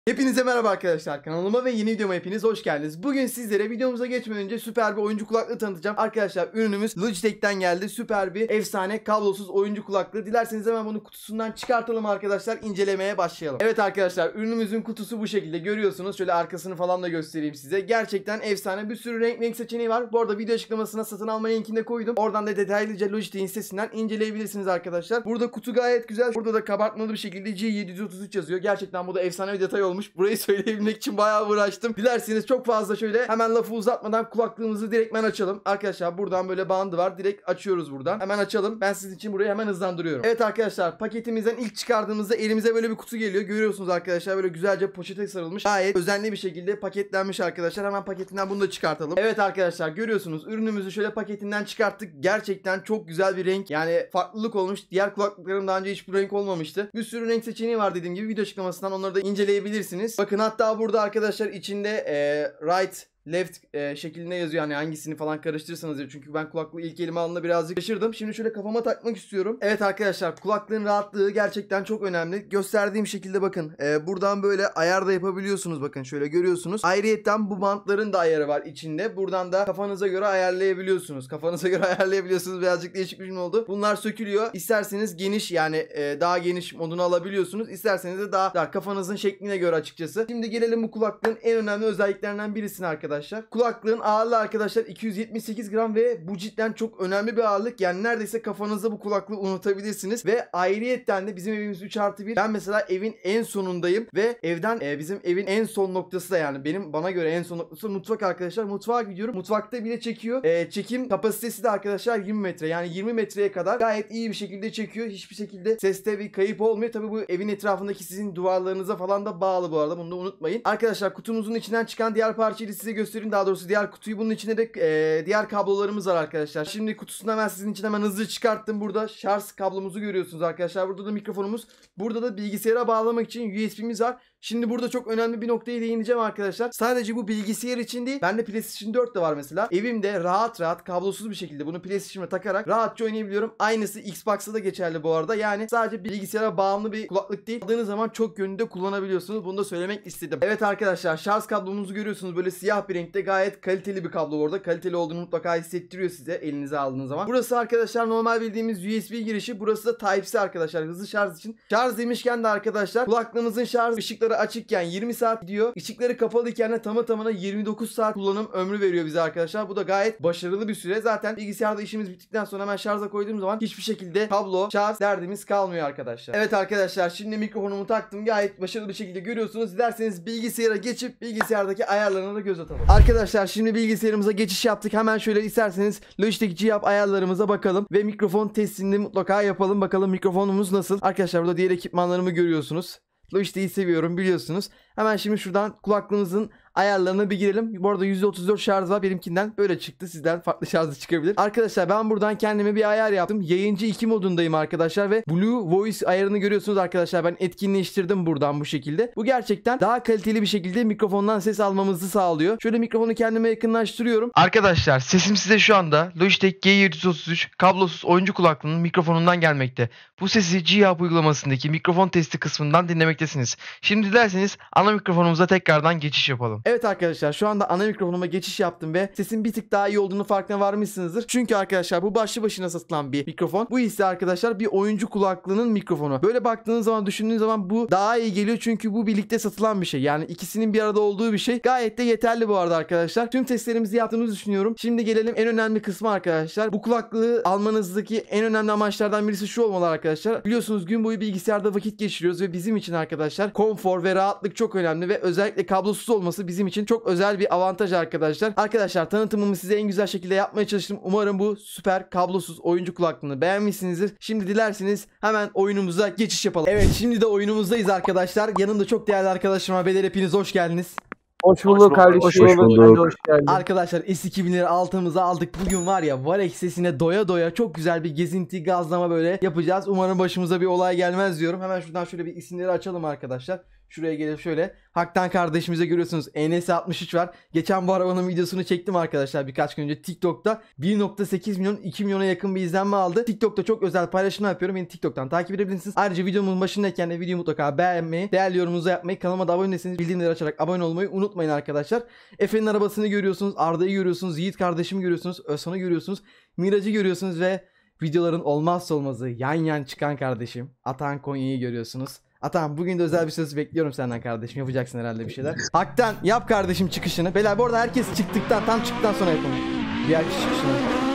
Hepinize merhaba arkadaşlar, kanalıma ve yeni videoma hepiniz hoş geldiniz. Bugün sizlere videomuza geçmeden önce süper bir oyuncu kulaklığı tanıtacağım. Arkadaşlar ürünümüz Logitech'ten geldi. Süper bir efsane kablosuz oyuncu kulaklığı. Dilerseniz hemen bunu kutusundan çıkartalım arkadaşlar, incelemeye başlayalım. Evet arkadaşlar, ürünümüzün kutusu bu şekilde görüyorsunuz. Şöyle arkasını falan da göstereyim size. Gerçekten efsane, bir sürü renk seçeneği var. Bu arada video açıklamasına satın alma linkini de koydum. Oradan da detaylıca Logitech'in sitesinden inceleyebilirsiniz arkadaşlar. Burada kutu gayet güzel. Burada da kabartmalı bir şekilde G733 yazıyor. Gerçekten bu da efsane bir detay olmuş. Burayı söyleyebilmek için bayağı uğraştım. Dilerseniz çok fazla şöyle hemen lafı uzatmadan kulaklığımızı direktmen açalım. Arkadaşlar buradan böyle bandı var. Direkt açıyoruz buradan. Hemen açalım. Ben sizin için burayı hemen hızlandırıyorum. Evet arkadaşlar, paketimizden ilk çıkardığımızda elimize böyle bir kutu geliyor. Görüyorsunuz arkadaşlar, böyle güzelce poşete sarılmış. Gayet özenli bir şekilde paketlenmiş arkadaşlar. Hemen paketinden bunu da çıkartalım. Evet arkadaşlar, görüyorsunuz ürünümüzü şöyle paketinden çıkarttık. Gerçekten çok güzel bir renk. Yani farklılık olmuş. Diğer kulaklıklarım daha önce hiç bu renk olmamıştı. Bir sürü renk seçeneği var dediğim gibi. Video açıklamasından onları da inceleyebilirsiniz. Bakın hatta burada arkadaşlar içinde right, left şeklinde yazıyor, yani hangisini falan karıştırırsanız diyor. Çünkü ben kulaklığı ilk elime aldığımda birazcık şaşırdım. Şimdi şöyle kafama takmak istiyorum. Evet arkadaşlar, kulaklığın rahatlığı gerçekten çok önemli. Gösterdiğim şekilde bakın buradan böyle ayar da yapabiliyorsunuz. Bakın şöyle görüyorsunuz. Ayrıyetten bu bantların da ayarı var içinde. Buradan da kafanıza göre ayarlayabiliyorsunuz. Kafanıza göre ayarlayabiliyorsunuz. Birazcık değişik bir şey oldu. Bunlar sökülüyor. İsterseniz geniş, yani daha geniş modunu alabiliyorsunuz. İsterseniz de daha dar, kafanızın şekline göre açıkçası. Şimdi gelelim bu kulaklığın en önemli özelliklerinden birisine arkadaşlar. Kulaklığın ağırlığı arkadaşlar 278 gram ve bu cidden çok önemli bir ağırlık. Yani neredeyse kafanızda bu kulaklığı unutabilirsiniz. Ve ayrıyetten de bizim evimiz 3+1. Ben mesela evin en sonundayım ve evden bizim evin en son noktası da, yani bana göre en son noktası mutfak arkadaşlar. Mutfağa gidiyorum. Mutfakta bile çekiyor. Çekim kapasitesi de arkadaşlar 20 metre. Yani 20 metreye kadar gayet iyi bir şekilde çekiyor. Hiçbir şekilde seste bir kayıp olmuyor. Tabii bu evin etrafındaki sizin duvarlarınıza falan da bağlı bu arada. Bunu da unutmayın. Arkadaşlar kutumuzun içinden çıkan diğer parçayı size göstereyim. Daha doğrusu diğer kutuyu. Bunun içinde de diğer kablolarımız var arkadaşlar. Şimdi kutusundan ben sizin için hemen hızlı çıkarttım. Burada şarj kablomuzu görüyorsunuz arkadaşlar. Burada da mikrofonumuz. Burada da bilgisayara bağlamak için USB'miz var. Şimdi burada çok önemli bir noktaya değineceğim arkadaşlar. Sadece bu bilgisayar için değil. Bende PlayStation 4 de var mesela. Evimde rahat kablosuz bir şekilde bunu PlayStation'a takarak rahatça oynayabiliyorum. Aynısı Xbox'ta da geçerli bu arada. Yani sadece bilgisayara bağımlı bir kulaklık değil. Aldığınız zaman çok yönünde kullanabiliyorsunuz. Bunu da söylemek istedim. Evet arkadaşlar, şarj kablomuzu görüyorsunuz. Böyle siyah bir renkte, gayet kaliteli bir kablo orada. Kaliteli olduğunu mutlaka hissettiriyor size elinize aldığınız zaman. Burası arkadaşlar normal bildiğimiz USB girişi. Burası da Type-C arkadaşlar, hızlı şarj için. Şarj demişken de arkadaşlar, kulaklığınızın şarj ışıkları açıkken 20 saat gidiyor. Işıkları kapalıyken de tamına 29 saat kullanım ömrü veriyor bize arkadaşlar. Bu da gayet başarılı bir süre. Zaten bilgisayarda işimiz bittikten sonra hemen şarja koyduğum zaman hiçbir şekilde kablo, şarj derdimiz kalmıyor arkadaşlar. Evet arkadaşlar, şimdi mikrofonumu taktım. Gayet başarılı bir şekilde görüyorsunuz. Dilerseniz bilgisayara geçip bilgisayardaki ayarlarına da göz atalım. Arkadaşlar şimdi bilgisayarımıza geçiş yaptık. Hemen şöyle isterseniz Logitech G-Hub ayarlarımıza bakalım ve mikrofon testini mutlaka yapalım. Bakalım mikrofonumuz nasıl. Arkadaşlar burada diğer ekipmanlarımı görüyorsunuz. Logitech'i seviyorum biliyorsunuz. Hemen şimdi şuradan kulaklığımızın ayarlarına bir girelim. Bu arada %34 şarj var. Benimkinden böyle çıktı. Sizden farklı şarjı çıkabilir. Arkadaşlar ben buradan kendime bir ayar yaptım. Yayıncı 2 modundayım arkadaşlar ve Blue Voice ayarını görüyorsunuz arkadaşlar. Ben etkinleştirdim buradan bu şekilde. Bu gerçekten daha kaliteli bir şekilde mikrofondan ses almamızı sağlıyor. Şöyle mikrofonu kendime yakınlaştırıyorum. Arkadaşlar sesim size şu anda Logitech G733 kablosuz oyuncu kulaklığının mikrofonundan gelmekte. Bu sesi G-Hub uygulamasındaki mikrofon testi kısmından dinlemektesiniz. Şimdi dilerseniz ana mikrofonumuza tekrardan geçiş yapalım. Evet arkadaşlar, şu anda ana mikrofonuma geçiş yaptım ve sesin bir tık daha iyi olduğunu farkına varmışsınızdır. Çünkü arkadaşlar bu başlı başına satılan bir mikrofon. Bu ise arkadaşlar bir oyuncu kulaklığının mikrofonu. Böyle baktığınız zaman, düşündüğünüz zaman bu daha iyi geliyor çünkü bu birlikte satılan bir şey. Yani ikisinin bir arada olduğu bir şey. Gayet de yeterli bu arada arkadaşlar. Tüm testlerimizi yaptığımızı düşünüyorum. Şimdi gelelim en önemli kısmı arkadaşlar. Bu kulaklığı almanızdaki en önemli amaçlardan birisi şu olmalı arkadaşlar. Biliyorsunuz gün boyu bilgisayarda vakit geçiriyoruz ve bizim için arkadaşlar konfor ve rahatlık çok önemli ve özellikle kablosuz olması bizim için çok özel bir avantaj arkadaşlar. Arkadaşlar tanıtımımı size en güzel şekilde yapmaya çalıştım. Umarım bu süper kablosuz oyuncu kulaklığını beğenmişsinizdir. Şimdi dilerseniz hemen oyunumuza geçiş yapalım. Evet, şimdi de oyunumuzdayız arkadaşlar. Yanımda çok değerli arkadaşım var. Beyler hepiniz hoş geldiniz. Hoş bulduk kardeşim. Hoş bulduk. Hoş geldin. Arkadaşlar S2000'leri altımıza aldık. Bugün var ya, Varex sesine doya doya çok güzel bir gezinti, gazlama böyle yapacağız. Umarım başımıza bir olay gelmez diyorum. Hemen şuradan şöyle bir isimleri açalım arkadaşlar. Şuraya gelip şöyle. Haktan kardeşimize görüyorsunuz NS63 var. Geçen bu arabanın videosunu çektim arkadaşlar birkaç gün önce TikTok'ta. 1.8 milyon 2 milyona yakın bir izlenme aldı. TikTok'ta çok özel paylaşım yapıyorum. Beni TikTok'tan takip edebilirsiniz. Ayrıca videomun başındayken de videoyu mutlaka beğenmeyi, değerli yorumunuzu yapmayı, kanalıma da abone değilseniz bildirimleri açarak abone olmayı unutmayın arkadaşlar. Efe'nin arabasını görüyorsunuz. Arda'yı görüyorsunuz. Yiğit kardeşimi görüyorsunuz. Özhan'ı görüyorsunuz. Miraç'ı görüyorsunuz ve videoların olmazsa olmazı yan yan çıkan kardeşim Atan Konya'yı görüyorsunuz. Atan bugün de özel bir söz bekliyorum senden kardeşim. Yapacaksın herhalde bir şeyler. Haktan yap kardeşim çıkışını. Beyler bu arada herkes çıktıktan tam çıktıktan sonra yapalım. Diğer kişi çıkışını.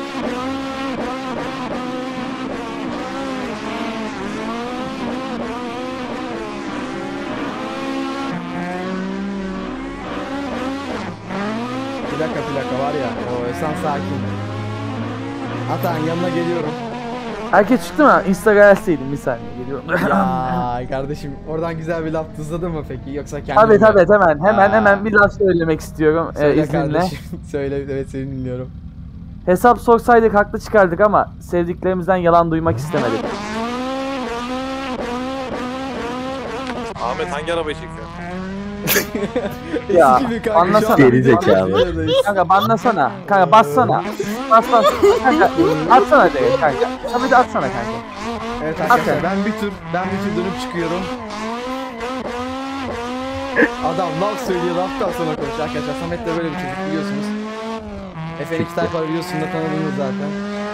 Plaka var ya. O sen sakin. Atan yanına geliyorum. Herkes çıktı mı? Instagram'a etseydim bir saniye geliyorum. Ya kardeşim oradan güzel bir laf tuzladın mı peki yoksa kendin Tabii mi? tabii hemen bir laf söylemek istiyorum Söyle izninle. kardeşim. Söyle evet seni dinliyorum. Hesap sorsaydık haklı çıkardık ama sevdiklerimizden yalan duymak istemedik. Ahmet hangi arabayı çekiyor? Ya, Eski bir kanka, anlasana. şu an Geri videodayız. Kanka banlasana. Kanka bassana. Bas. Kanka atsana direkt kanka. Tabii de atsana kanka. Evet arkadaşlar At. ben bir tur dönüp çıkıyorum. Adam laf söylüyor laftan sonra konuşuyor arkadaşlar. Samet de böyle bir çocuk biliyorsunuz. Efe'nin iki tayfa videosunda tanıdığınız zaten.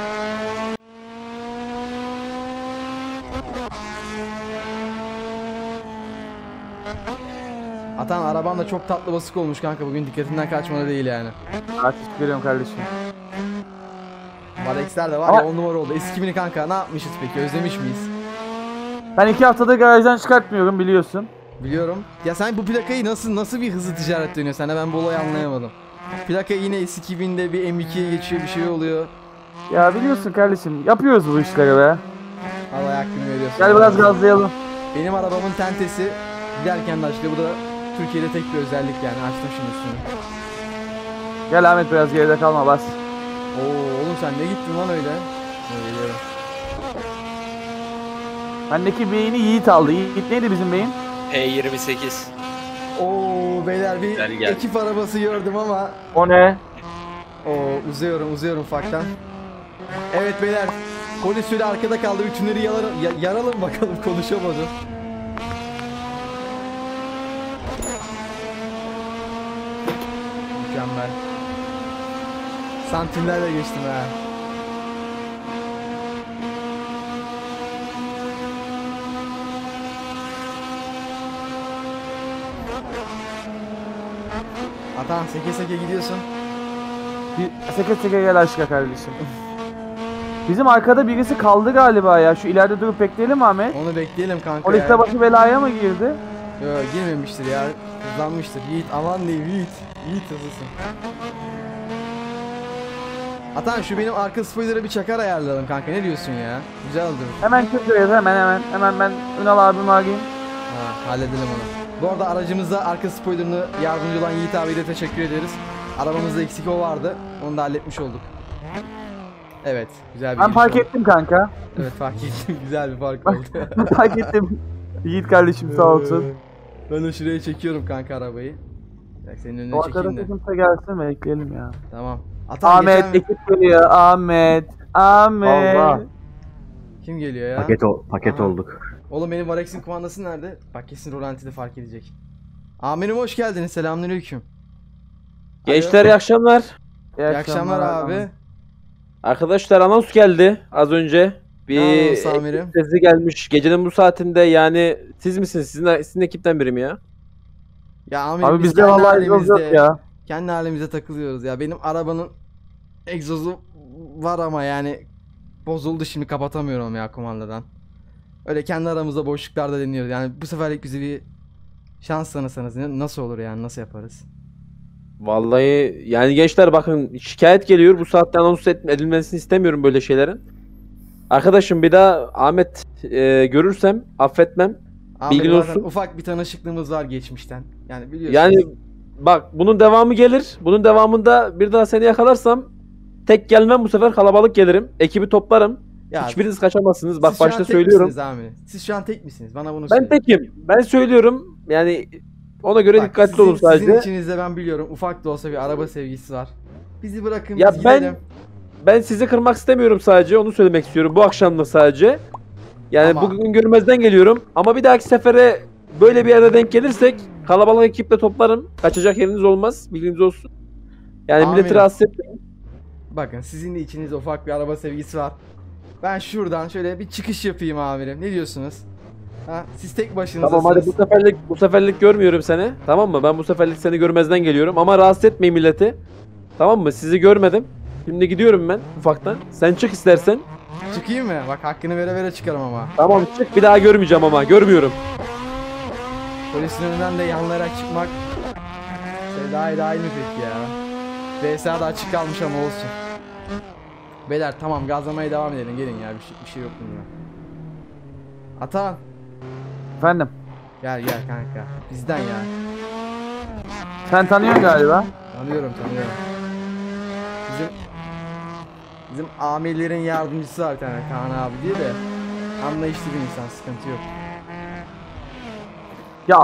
Atan araban da çok tatlı basık olmuş kanka bugün dikkatinden kaçmadı değil yani. Teşekkür ediyorum kardeşim. Varex'ler de var Ama- ya 10 numara oldu. Eski mini kanka ne yapmışız peki özlemiş miyiz? Ben 2 haftadır garajdan çıkartmıyorum biliyorsun. Biliyorum. Ya sen bu plakayı nasıl bir hızlı ticaret dönüyor sana ben bu olayı anlayamadım. Plaka yine S2000'de bir M2'ye geçiyor bir şey oluyor. Ya biliyorsun kardeşim yapıyoruz bu işleri be. Allah hakkını veriyorsun. Gel biraz gazlayalım. Benim arabamın tentesi giderken de açılıyor. Bu da Türkiye'de tek bir özellik yani açtım şimdi üstünü. Gel Ahmet biraz geride kalma bas. Oo oğlum sen ne gittin lan öyle? Geliyorum. Bendeki beyni Yiğit aldı. Yiğit neydi bizim beyin? P28. Oo beyler bir Gel. ekip arabası gördüm ama O ne? Oo uzuyorum ufaktan. Evet beyler polis şöyle arkada kaldı bütünleri yaralım bakalım konuşamadım. Mükemmel. Santimlerle geçtim ha. Atan seke seke gidiyorsun. Bir seke gel aşka kardeşim. Bizim arkada birisi kaldı galiba ya. Şu ileride durup bekleyelim mi Ahmet? Onu bekleyelim kanka Polis de ya. başı belaya mı girdi? Yo girmemiştir ya. Hızlanmıştır. Yiğit aman diyeyim Yiğit. Yiğit hızlısın. Atan şu benim arka spoiler'a bir çakar ayarlayalım kanka ne diyorsun ya? Güzel olur. Hemen çözüyoruz hemen ben Ünal abimi arayayım. Ha, halledelim onu. Bu arada aracımızda arka spoiler'ını yardımcı olan Yiğit abiye de teşekkür ederiz. Arabamızda eksik o vardı. Onu da halletmiş olduk. Evet, güzel bir Ben giriş fark oldu. ettim kanka. Evet fark ettim. Güzel bir fark oldu. Fark ettim. Yiğit kardeşim sağ olsun. Ben de şuraya çekiyorum kanka arabayı. Bak senin önüne O çekeyim de. arkadaşa kimse gelsin mi? Ekleyelim ya. Tamam. Atan Ahmet geçen... ekip geliyor. Ahmet. Allah. Kim geliyor ya? Paket Aha. olduk. Oğlum benim Varex'in kumandası nerede? Bak kesin rolantide fark edecek. Amirim hoş geldiniz. Selamünaleyküm. Gençler iyi akşamlar. İyi akşamlar abi. Arkadaşlar anons geldi az önce. Ne Bir anonsu amirim? sesi gelmiş. Gecenin bu saatinde yani siz misiniz? Sizin ekipten biri mi ya? Ya amirim Abi biz bizde kendi vallahi egzoz yok halimizde, ya. kendi halimize takılıyoruz ya. Benim arabanın egzozu var ama yani bozuldu şimdi kapatamıyorum ya kumandadan. Öyle kendi aramızda boşluklarda deniyoruz. Yani bu seferlik bize bir şans tanısanız nasıl olur yani nasıl yaparız? Vallahi yani gençler bakın şikayet geliyor. Bu saatte anons edilmesini istemiyorum böyle şeylerin. Arkadaşım bir daha Ahmet görürsem affetmem. Abi Bilgin zaten olsun. ufak bir tanışıklığımız var geçmişten. Yani biliyorsunuz. Yani bak bunun devamı gelir. Bunun devamında bir daha seni yakalarsam tek gelmem bu sefer kalabalık gelirim. Ekibi toplarım. ya, Hiçbiriniz kaçamazsınız. Bak siz şu an başta tek söylüyorum. misiniz abi? Siz şu an tek misiniz? Bana bunu Ben söyleyin. tekim. Ben söylüyorum. Yani ona göre Bak, dikkatli olun sadece. Sizin içinizde ben biliyorum ufak da olsa bir araba sevgisi var. Bizi bırakın Ya biz ben gidelim. ben sizi kırmak istemiyorum sadece. Onu söylemek istiyorum. Bu akşamlık sadece. Yani Ama- bugün görmezden geliyorum. Ama bir dahaki sefere böyle bir yere denk gelirsek kalabalık ekiple toplarım. Kaçacak yeriniz olmaz. Bilginiz olsun. Yani milleti Amirim. rahatsız etmeyin. Bakın sizin de içinizde ufak bir araba sevgisi var. Ben şuradan şöyle bir çıkış yapayım amirim. Ne diyorsunuz? Ha, siz tek başınızasınız. Tamam hadi bu seferlik görmüyorum seni. Tamam mı? Ben bu seferlik seni görmezden geliyorum ama rahatsız etmeyin milleti. Tamam mı? Sizi görmedim. Şimdi gidiyorum ben ufaktan. Sen çık istersen. Çıkayım mı? Bak hakkını vere vere çıkarım ama. Tamam çık. Bir daha görmeyeceğim ama. Görmüyorum. Polisin önünden de yanlayarak çıkmak daha dahil mi peki ya? VSA da açık kalmış ama olsun. Beyler tamam gazlamaya devam edelim. Gelin ya bir şey yok bunda. Atan Efendim. gel kanka. Bizden ya. Sen tanıyorsun galiba. Tanıyorum. Bizim amirlerin yardımcısı var bir tane Kaan abi diye de anlayışlı bir insan, sıkıntı yok. Ya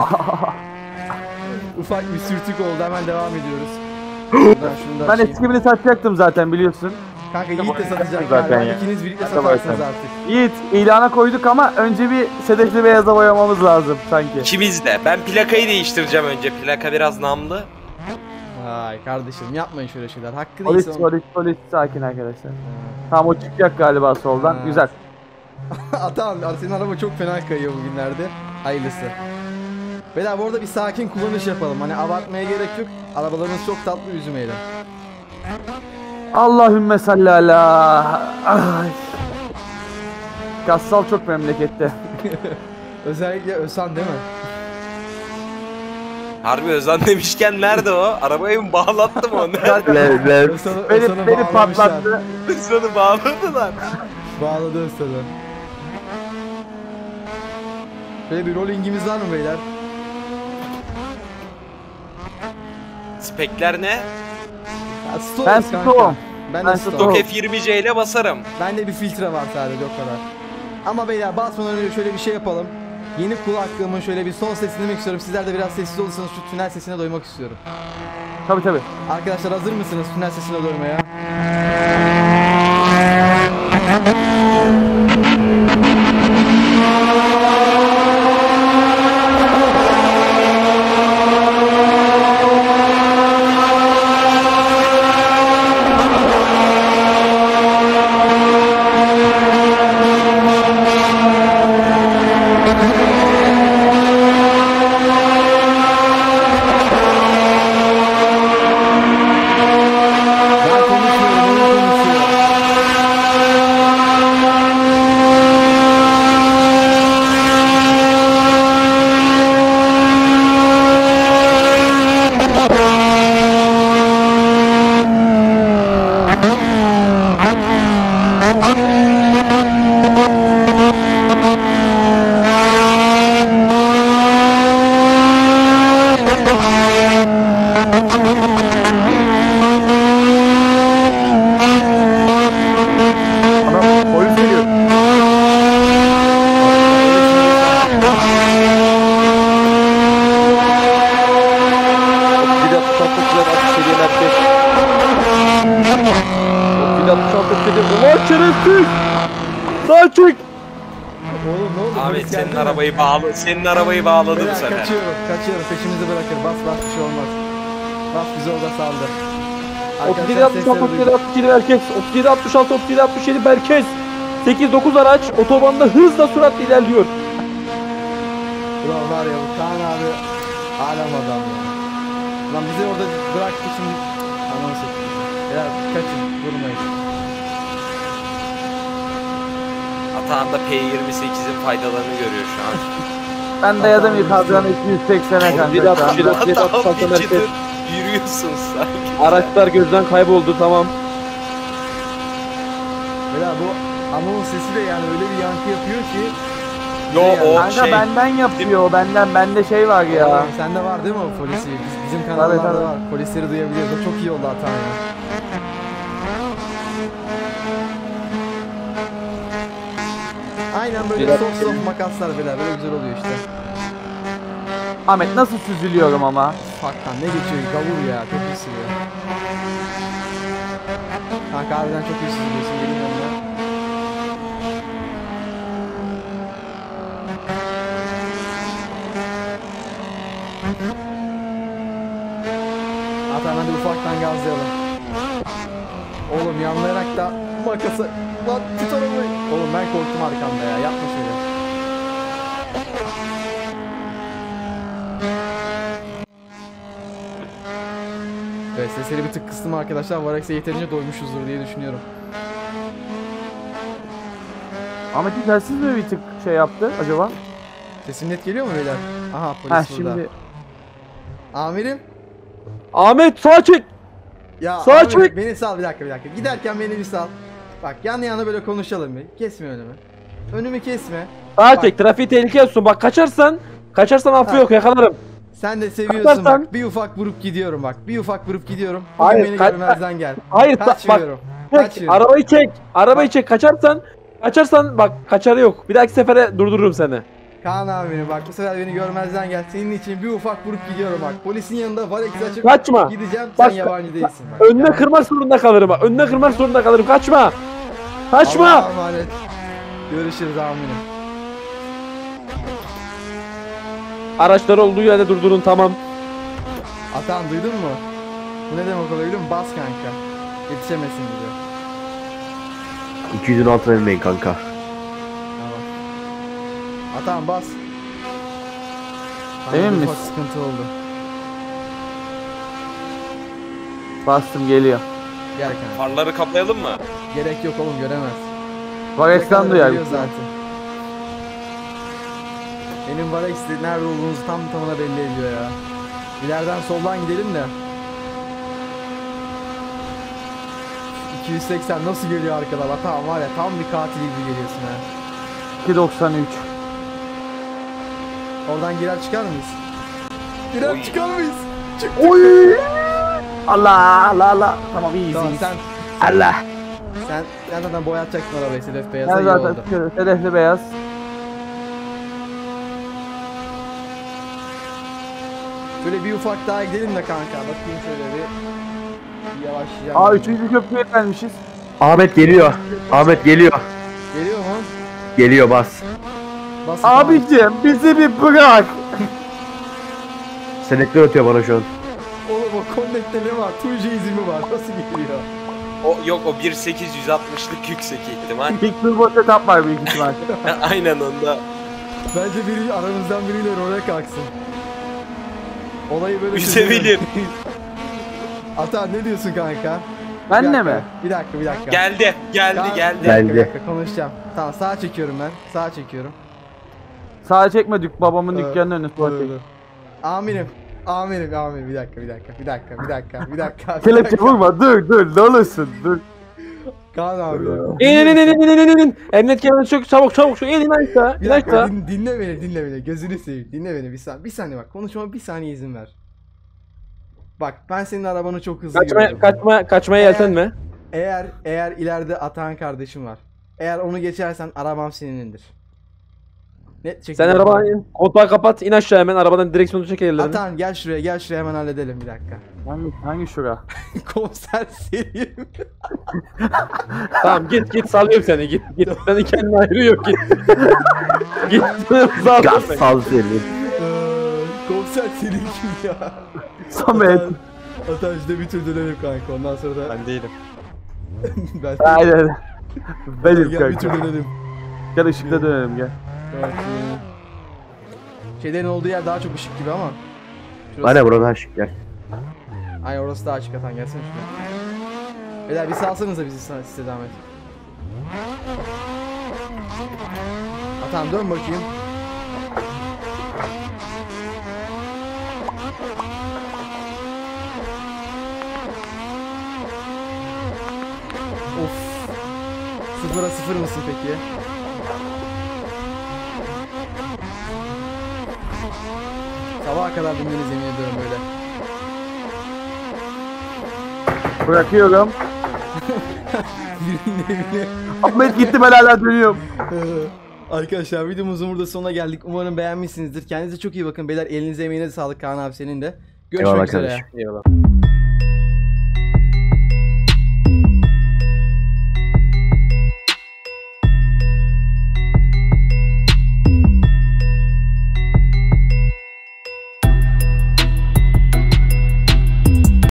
Ufak bir sürtük oldu, hemen devam ediyoruz. Buradan şunu da ben açayım. eski birini satacaktım zaten biliyorsun. Kanka Yiğit de satacak Zaten zaten ya. İkiniz birlikte Hadi satarsınız bakalım. artık. Yiğit ilana koyduk ama önce bir sedefli beyaza boyamamız lazım sanki. İkimiz de. Ben plakayı değiştireceğim önce. Plaka biraz namlı. Ay kardeşim yapmayın şöyle şeyler. Hakkı neyse Polis sakin arkadaşlar. Tamam o çıkacak galiba soldan. Ha. Güzel. Atan senin araba çok fena kayıyor bugünlerde. Hayırlısı. Beyler bu arada bir sakin kullanış yapalım. Hani abartmaya gerek yok. Arabalarınız çok tatlı, üzmeyelim. Allahümme salli ala. Ay. Gassal çok memlekette. Özellikle Ösan değil mi? Harbi Özan demişken nerede o? Arabayı mı bağlattı mı o? Nerede? Ösan'ı Beni patlattı. Özan'ı bağladılar. Bağladı Ösan'ı. Böyle bir rollingimiz var mı beyler? Spekler ne? Ya, Ben stoğuz kanka. stoğum. Ben Ben de stoğum. stoğum. Tok F20C ile basarım. Bende bir filtre var sadece o kadar. Ama beyler basmadan önce şöyle bir şey yapalım. Yeni kulaklığımın şöyle bir son sesini dinlemek istiyorum. Sizler de biraz sessiz olursanız şu tünel sesine doymak istiyorum. Tabii. Arkadaşlar hazır mısınız tünel sesine doymaya? Ben konuşmuyorum, oyun konuşuyor. Adam polis geliyor. Bir de 66 atış ediyor herkes. Bir de 66 ediyor. Ulan şerefsiz! Sağ çık! Oğlum ne oldu? Ahmet Polis geldi senin mi? arabayı bağlı. Senin arabayı bağladı bu Beyler, sefer. kaçıyorum peşimizi bırakır. Bas bir şey olmaz. Bas bizi orada saldı. 37 66 37 67 merkez. 37 66 37 67 merkez. 8-9 araç otobanda hızla süratle ilerliyor. Ulan var ya bu Kaan abi alem adam ya. Lan bizi orada bıraktı şimdi. Ananı satayım. Beyler kaçın durmayın. Atağında P28'in faydalarını görüyor şu an. Ben dayadım yukarıdan 280'e kanka. 37 67 37 Adam 66 bir merkez. çıtır yürüyorsun sanki. Araçlar gözden kayboldu tamam. Beyler bu Amon'un sesi de yani öyle bir yankı yapıyor ki. Yo o Kanka şey. benden yapıyor. Bende şey var ya. Oğlum, sende var değil mi o polisi? Bizim kanallarda tabii. var. Polisleri duyabiliyoruz. O çok iyi oldu hata ya. Aynen böyle Biraz- soft makaslar beyler. Böyle güzel oluyor işte. Ahmet nasıl süzülüyorum ama. Ufaktan ne geçiyor? Gavur ya. Çok iyi sürüyor. Kanka harbiden çok iyi sürüyorsun. Benim yanımda. Hatta hadi ufaktan gazlayalım. Oğlum yanlayarak da makası. Lan tut arabayı. Oğlum ben korktum arkamda ya. Yapma şöyle. Evet sesleri bir tık kıstım arkadaşlar. Varex'e yeterince doymuşuzdur diye düşünüyorum. Ahmet'in telsiz mi bir tık şey yaptı acaba? Sesim net geliyor mu beyler? Aha polis Ha burada. şimdi. Amirim. Ahmet sağa çek. Ya Sağa amirim, çek. beni sal bir dakika. Giderken beni bir sal. Bak yan yana böyle konuşalım bir. Kesme önümü. Önümü kesme. Sağa Bak. çek. Trafiği tehlikeye olsun. Bak kaçarsan affı Ha. yok, yakalarım. Sen de seviyorsun Kaçarsan- bak. Bir ufak vurup gidiyorum bak. Bir ufak vurup gidiyorum. Bugün Hayır, beni görmezden gel. Hayır bak. Kaçmıyorum. Çek, Kaçıyorum. arabayı çek. Arabayı çek. Kaçarsan bak kaçarı yok. Bir dahaki sefere durdururum seni. Kaan abini bak bu sefer beni görmezden gel. Senin için bir ufak vurup gidiyorum bak. Polisin yanında var eksi açıp Kaçma. gideceğim. Sen Bak- yabancı değilsin bak. Önüne kırmak zorunda kalırım bak. Önüne kırmak zorunda kalırım. Kaçma. Kaçma. Allah'a emanet. Görüşürüz amirim. Araçları olduğu yerde durdurun, tamam. Atan duydun mu? Bu ne demek oluyor biliyor musun? Bas kanka. Yetişemesin diyor. 200'ün altına inmeyin kanka. Tamam. Atan bas. Emin Bir misin? ufak sıkıntı oldu. Bastım geliyor. Gel kanka. Farları kaplayalım mı? Gerek yok oğlum göremez. Varex'ten duyar. Biliyor zaten. Benim Varex'te nerede olduğunuzu tam tamına belli ediyor ya. İleriden soldan gidelim de. 280 nasıl geliyor arkadan? Tamam var ya tam bir katil gibi geliyorsun ha. 293. Oradan girer çıkar mıyız? Girer Oy. çıkar mıyız? Çık. Oy! Allah. Tamam iyiyiz Tamam iyiyiz. sen zaten boyatacaksın arabayı sedef beyaza Ben iyi zaten oldu. şöyle hedefli beyaz. Şöyle bir ufak daha gidelim de kanka. Bakayım şöyle bir yavaşlayacağım. Aa 3. köprüye gelmişiz. Ahmet geliyor. Ahmet geliyor. Geliyor mu? Geliyor bas. Basın Abicim bizi bir bırak. Senekler ötüyor bana şu an. Oğlum o konnekte ne var? Tuğcu izimi var. Nasıl geliyor? O yok, o 1.860'lık yüksek ihtimal. İlk turbo setup var büyük ihtimal. Aynen onda. Bence biri aramızdan biriyle role kalksın. Olayı böyle Üzebilir. çözelim. Atan ne diyorsun kanka? Ben Bir de dakika, mi? Bir dakika. Geldi. Kaan, Geldi. Bir dakika, Geldi. konuşacağım. Tamam sağa çekiyorum ben. Sağa çekiyorum. Sağa çekme babamın Ee, dükkanının önüne sola çek. Amirim. Bir dakika. Kelepçe vurma dur ne olursun dur. Kaan abi. İn. Emniyet kemerinizi çok çabuk. İn aşağı. Bir İn dakika aşağı. dinle beni. Gözünü seveyim. Dinle beni bir saniye bak. Konuşmama bir saniye izin ver. Bak ben senin arabanı çok hızlı gördüm. Kaçmaya yeltenme. Eğer ileride Atahan kardeşim var. Eğer onu geçersen arabam senindir. Net şekilde. Sen arabadan in. Koltuğa kapat. İn aşağı hemen. Arabadan direksiyonu çek ellerini. Atahan gel şuraya hemen halledelim bir dakika. Hangi şura? Komiser Selim. Tamam git salıyorum seni git. Seni kendine ayırıyor git. Git. Sağ Gaz sal seni. Komiser Selim kim ya? Samet. Atahan işte bir tur dönelim kanka ondan sonra da Ben değilim. ben Aynen. Benim gel bir tur kanka. dönelim. Gel ışıkta dönelim gel. Evet. Şeylerin olduğu yer daha çok ışık gibi ama. Bana buradan aşık gel. Ay orası daha açık Atan gelsene şuraya. Beyler bir salsanıza bizi size zahmet. Atan dön bakayım. Of. 0'a 0 mısın peki? Sabaha kadar dinleriz yemin ediyorum böyle. Bırakıyorum. Birinin evine. Ahmet gitti ben hala dönüyorum. Arkadaşlar videomuzun burada sonuna geldik. Umarım beğenmişsinizdir. Kendinize çok iyi bakın beyler. Elinize emeğine sağlık Kaan abi senin de. Görüşmek Eyvallah üzere. kardeşim. Eyvallah.